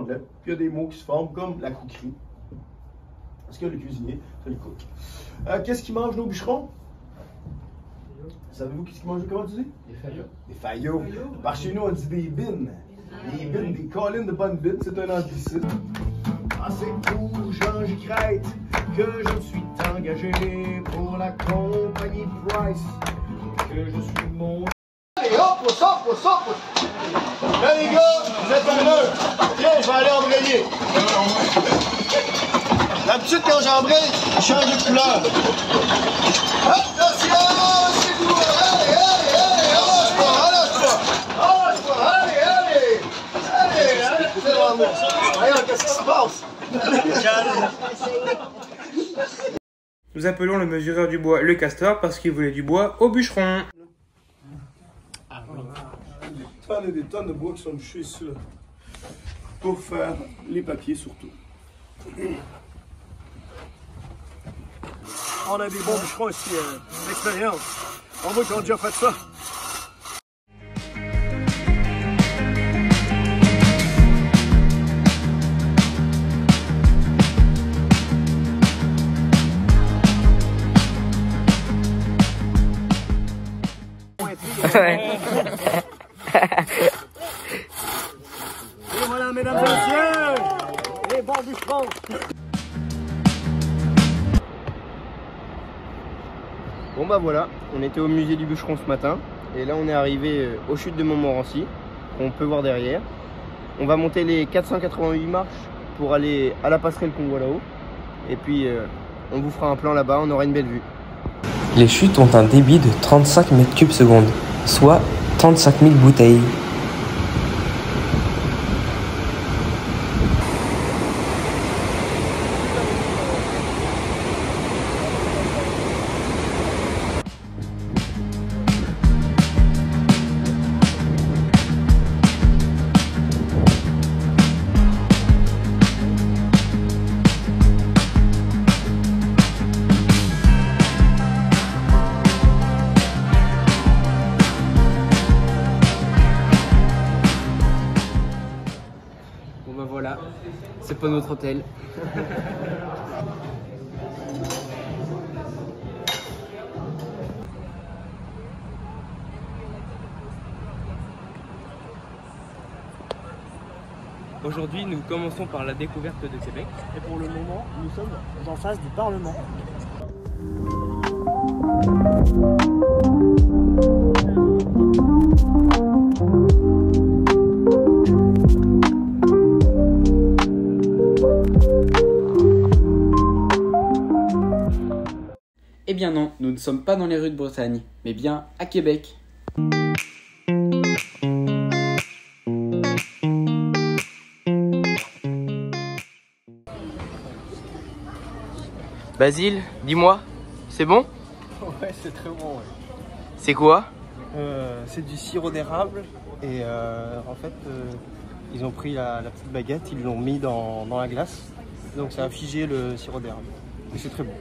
anglais. Puis il y a des mots qui se forment comme la coquerie. Parce que le cuisinier, c'est le cook. Qu'est-ce qu'ils mangent nos bûcherons? Savez-vous qu'est-ce qu'ils mangent? Comment tu dis? Des faillots. Des faillots. Par chez nous, on dit des bines. Des bines, des collines de bonnes bines. C'est un anglicisme. Ah, c'est pour Jean-J. Crête que je me suis engagé pour la compagnie Price. Que je suis mon... Allez, hop, what's up, what's up? Là, les gars, vous êtes un heure. Tiens, je vais aller embrayer. D'habitude, quand j'embraye, je change de couleur. Attention, c'est vous. Allez, allez, allez, allez, allez, qu'est-ce qui se passe? Nous appelons le mesureur du bois le castor parce qu'il voulait du bois au bûcheron. Des tonnes de bois qui sont bûchés ici, là, pour faire les papiers surtout. On a des bons bûcherons ici, d'expérience. On voit qu'ils ont déjà fait ça. Et voilà, mesdames et messieurs, les bons bûcherons. Bon bah voilà, on était au musée du bûcheron ce matin et là on est arrivé aux chutes de Montmorency, qu'on peut voir derrière. On va monter les 488 marches pour aller à la passerelle qu'on voit là-haut et puis on vous fera un plan là-bas, on aura une belle vue. Les chutes ont un débit de 35 mètres cubes secondes, soit 35 000 bouteilles. Bon bah voilà, c'est pas notre hôtel. Aujourd'hui, nous commençons par la découverte de Québec. Et pour le moment, nous sommes en face du Parlement. Eh bien non, nous ne sommes pas dans les rues de Bretagne, mais bien à Québec. Basile, dis-moi, c'est bon? Ouais, c'est très bon. Ouais. C'est quoi? C'est du sirop d'érable et en fait, ils ont pris la petite baguette, ils l'ont mis dans la glace. Donc ça a figé le sirop d'érable. Et c'est très bon.